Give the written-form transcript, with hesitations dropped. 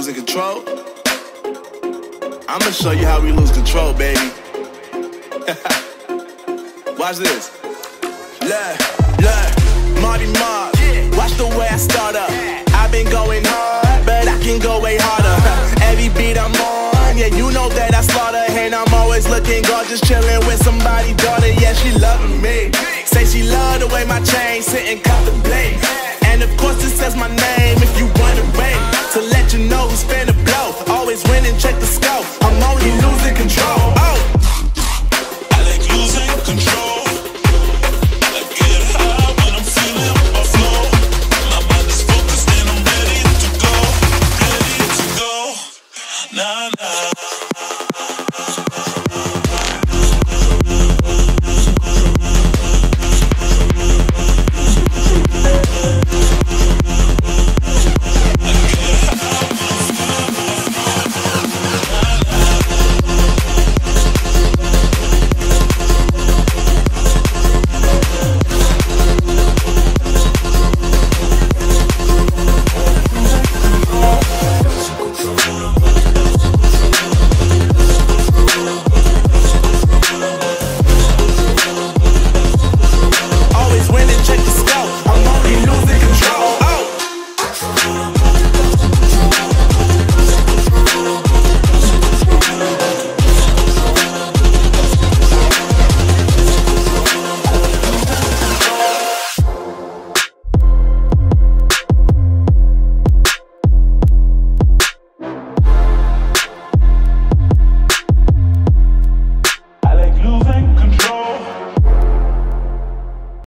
losing control? I'ma show you how we lose control, baby. Watch this. Look, Marty Marv, watch the way I start up. I've been going hard, but I can go way harder. Every beat I'm on, yeah, you know that I slaughter. And I'm always looking gorgeous, chilling with somebody's daughter. Yeah, she loving me. Say she love the way my chain sit and contemplate. And of course it says my name if you wanna rate. To let you know who's finna blow. Always winning, check the